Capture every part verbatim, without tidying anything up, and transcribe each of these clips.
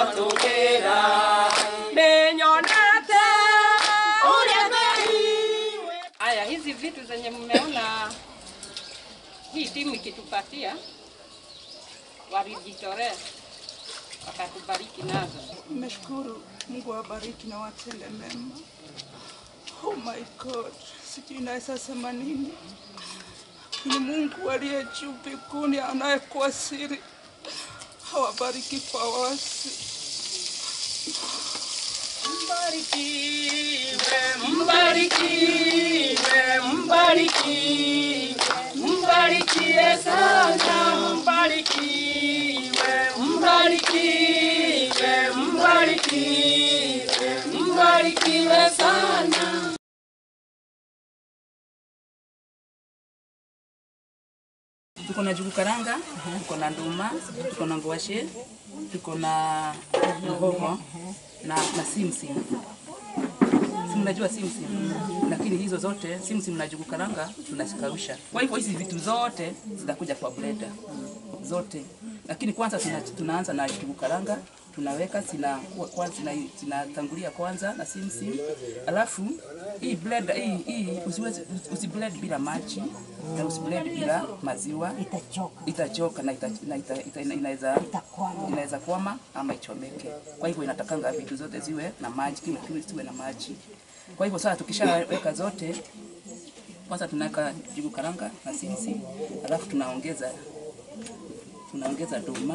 tukira ninyonete uria ngaiwe. Haya, hizi vitu zenye mmeona hii timu ikitupatia, walijitolea wakatubariki nazo. Nimeshukuru, Mungu awabariki na watende mema. Oh my God, sijui naweza sema nini. Ni Mungu aliye juu mbinguni anayekuwa siri, awabariki kwa wasi. Mbarikiwe, mbarikiwe, mbarikiwe, mbarikiwe sana, mbarikiwe, mbarikiwe, mbarikiwe, mbarikiwe sana. Tuko na jugu karanga, tuko na nduma, tuko na ngwashe, tuko na hoho na na simsim. Mnajua simsim, lakini hizo zote simsim na jugu karanga tunazikausha. Kwa hivyo hizi vitu zote zitakuja kwa blender zote. Lakini kwanza tuna, tunaanza na jugu karanga, tunaweka sina kwanza zinatangulia kwanza na simsim. Alafu hii blender hii hii usiweze usiblend bila maji na usiblend bila maziwa, itachoka itachoka na ita, na ita, ita, inaweza inaweza kwama ama ichomeke. Kwa hivyo inatakanga vitu zote ziwe na maji, kile kitu ziwe na maji. Kwa hivyo sasa tukishaweka zote, kwanza tunaweka jugu karanga na simsim, alafu tunaongeza tunaongeza doma.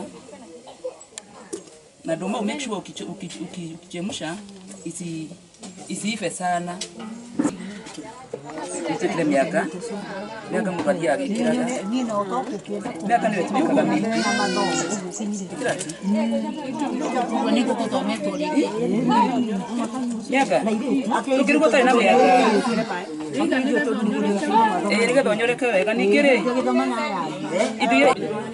Na doma make sure ukichemsha isi isiife sana. Hizi kile miaka miaka mbadia akikiraga miaka ni wetu kama mimi kirati niko kwa tomato lili miaka ukiriko tena miaka eh nika donyore kwa wega nikire idio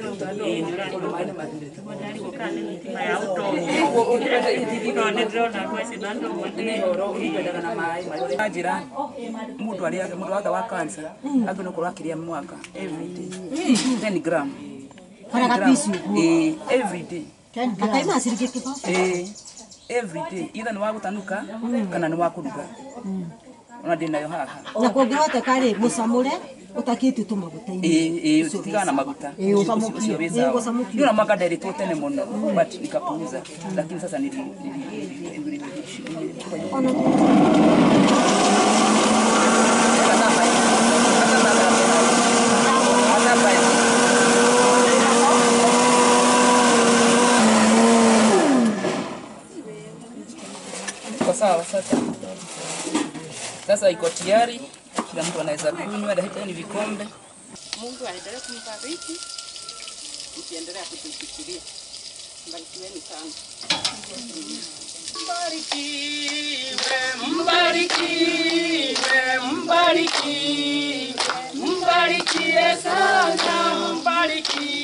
ajira mudu ali mudu wake wa cancer agino kwa akiria mwaka every day ten gram kana kabisa eh every day akaima asirike kipo eh every day either ni wagutanuka kana ni wakuruga ona ndina yo haha na kuongerete kale musamure utakiti tu maguta ini eh eh utigana maguta eh usamukia eh usamukia ndio na maga direct tene mono but nikapuuza lakini sasa nili ona sawa sasa. Sasa iko tayari, kila mtu anaweza kunywa, hata ni vikombe. Mungu aendelee kumbariki, mkiendelea kutufikiria. Mbarikiweni sana. Mbarikiwe, mbarikiwe, mbarikiwe, mbarikiwe sana, mbarikiwe.